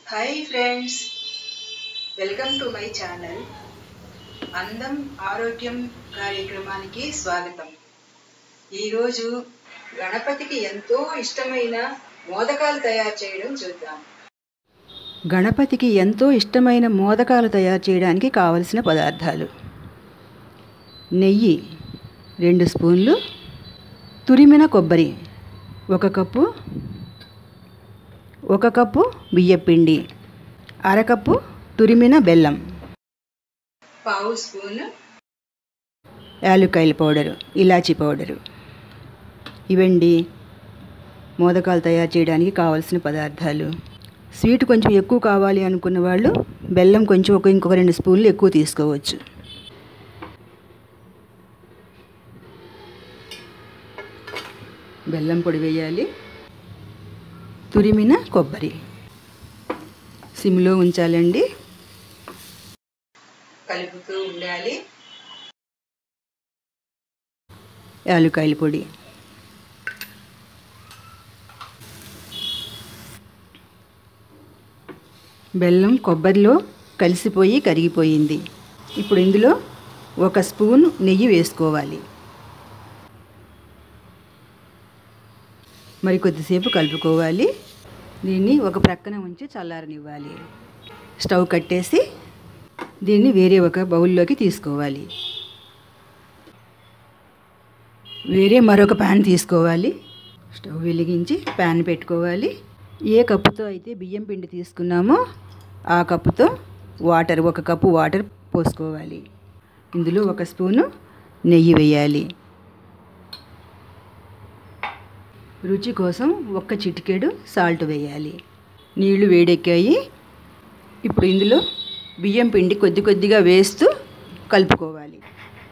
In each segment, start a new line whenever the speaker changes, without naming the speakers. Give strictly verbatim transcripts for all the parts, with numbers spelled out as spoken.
Hi friends, welcome to my channel. అందం ఆరోగ్యం కార్యక్రమానికి స్వాగతం. ఈరోజు గణపతికి ఎంతో ఇష్టమైన మోదకాలు తయారు చేయడం చూద్దాం.
గణపతికి ఎంతో ఇష్టమైన మోదకాలు తయారు చేయడానికి కావలసిన పదార్థాలు: నెయ్యి రెండు స్పూన్లు, తురిమిన కొబ్బరి ఒక కప్పు, ఒక కప్పు బియ్యపిండి, అరకప్పు తురిమిన బెల్లం,
పావు స్పూన్
యాలుక్కాయల పౌడరు, ఇలాచీ పౌడరు. ఇవండి మోదకాలు తయారు చేయడానికి కావలసిన పదార్థాలు. స్వీట్ కొంచెం ఎక్కువ కావాలి అనుకున్న వాళ్ళు బెల్లం కొంచెం ఒక ఇంకొక రెండు స్పూన్లు ఎక్కువ తీసుకోవచ్చు. బెల్లం పొడి వేయాలి. తురిమిన కొబ్బరి సిమ్లో ఉంచాలండి.
కలుపుతూ ఉండాలి.
యాలుక్కాయల పొడి, బెల్లం కొబ్బరిలో కలిసిపోయి కరిగిపోయింది. ఇప్పుడు ఇందులో ఒక స్పూన్ నెయ్యి వేసుకోవాలి. మరి కొద్దిసేపు కలుపుకోవాలి. దీన్ని ఒక ప్రక్కన ఉంచి చల్లారనివ్వాలి. స్టవ్ కట్టేసి దీన్ని వేరే ఒక బౌల్లోకి తీసుకోవాలి. వేరే మరొక ప్యాన్ తీసుకోవాలి. స్టవ్ వెలిగించి ప్యాన్ పెట్టుకోవాలి. ఏ కప్పుతో అయితే బియ్యం పిండి తీసుకున్నామో ఆ కప్పుతో వాటర్ ఒక కప్పు వాటర్ పోసుకోవాలి. ఇందులో ఒక స్పూను నెయ్యి వేయాలి. రుచి కోసం ఒక్క చిటికెడు సాల్ట్ వేయాలి. నీళ్లు వేడెక్కాయి. ఇప్పుడు ఇందులో బియ్యం పిండి కొద్ది కొద్దిగా వేస్తూ కలుపుకోవాలి.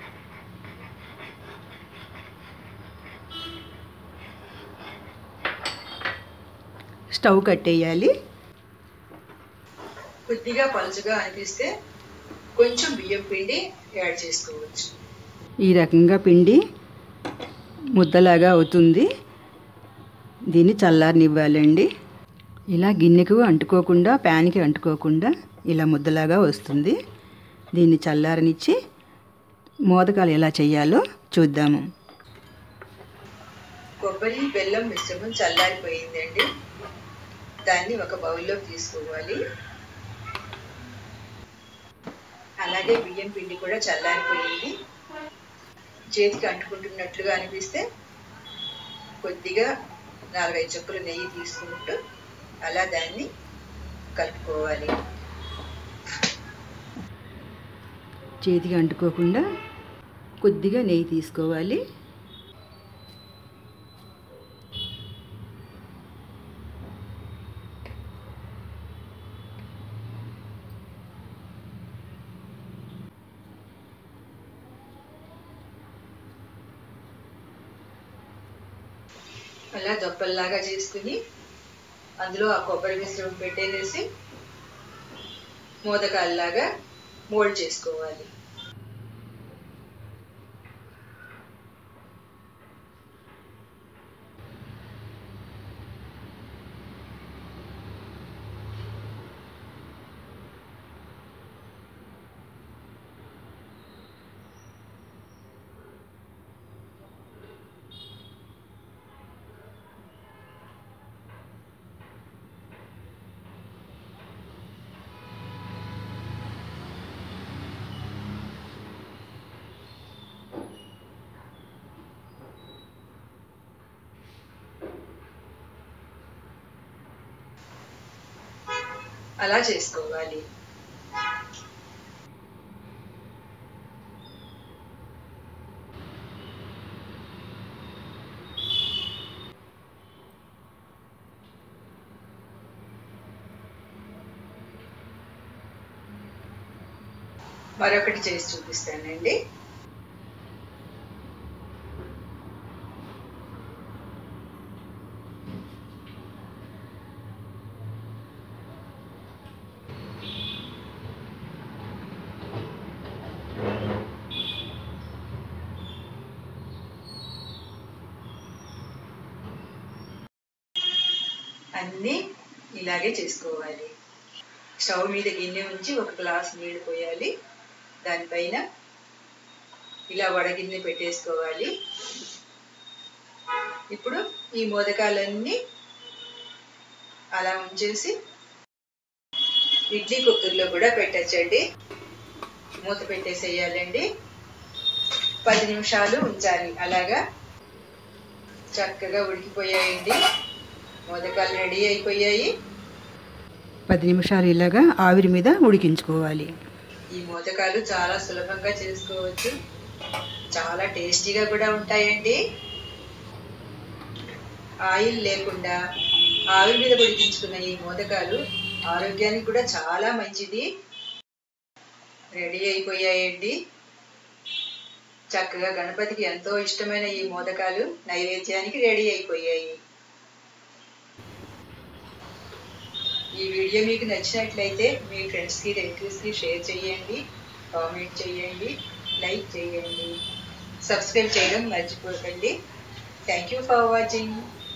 స్టవ్ కట్టేయాలి.
కొద్దిగా పలుచగా అనిపిస్తే కొంచెం బియ్యం పిండి యాడ్ చేసుకోవచ్చు.
ఈ రకంగా పిండి ముద్దలాగా అవుతుంది. దీన్ని చల్లారనివ్వాలండి. ఇలా గిన్నెకు అంటుకోకుండా, ప్యాన్కి అంటుకోకుండా ఇలా ముద్దలాగా వస్తుంది. దీన్ని చల్లారనిచ్చి మోదకాలు ఎలా చేయాలో చూద్దాము.
కొబ్బరి బెల్లం మిశ్రమం చల్లారిపోయిందండి. దాన్ని ఒక బౌల్లో తీసుకోవాలి. అలాగే బియ్యం పిండి కూడా చల్లారిపోయింది. చేతికి అంటుకుంటున్నట్లుగా అనిపిస్తే కొద్దిగా నాలుగైదు చుక్కలు నెయ్యి తీసుకుంటూ అలా దాన్ని కలుపుకోవాలి.
చేతికి అంటుకోకుండా కొద్దిగా నెయ్యి తీసుకోవాలి.
అలా దొప్పల్లాగా చేసుకుని అందులో ఆ కొబ్బరి మిశ్రమం పెట్టేసి మోదకాల్లాగా మోల్డ్ చేసుకోవాలి. అలా చేసుకోవాలి. మరొకటి చేసి చూపిస్తానండి. అన్నీ ఇలాగే చేసుకోవాలి. స్టవ్ మీద గిన్నె ఉంచి ఒక గ్లాస్ నీళ్ళు పోయాలి. దానిపైన ఇలా వడగిన్నె పెట్టేసుకోవాలి. ఇప్పుడు ఈ మోదకాలన్నీ అలా ఉంచేసి ఇడ్లీ కుక్కర్లో కూడా పెట్టచ్చండి. మూత పెట్టేసేయాలండి. పది నిమిషాలు ఉంచాలి. అలాగా చక్కగా ఉడికిపోయాయండి. మోదకాలు రెడీ అయిపోయాయి.
పది నిమిషాలు ఇలాగా ఆవిరి మీద ఉడికించుకోవాలి.
ఈ మోదకాలు చాలా సులభంగా చేసుకోవచ్చు. చాలా టేస్టీగా కూడా ఉంటాయండి. ఆయిల్ లేకుండా ఆవిరి మీద ఉడికించుకున్న ఈ మోదకాలు ఆరోగ్యానికి కూడా చాలా మంచిది. రెడీ అయిపోయాయండి. చక్కగా గణపతికి ఎంతో ఇష్టమైన ఈ మోదకాలు నైవేద్యానికి రెడీ అయిపోయాయి. ఈ వీడియో మీకు నచ్చినట్లయితే మీ ఫ్రెండ్స్కి రిలేటివ్స్కి షేర్ చేయండి, కామెంట్ చేయండి, లైక్ చేయండి, సబ్స్క్రైబ్ చేయడం మర్చిపోకండి. Thank you for watching.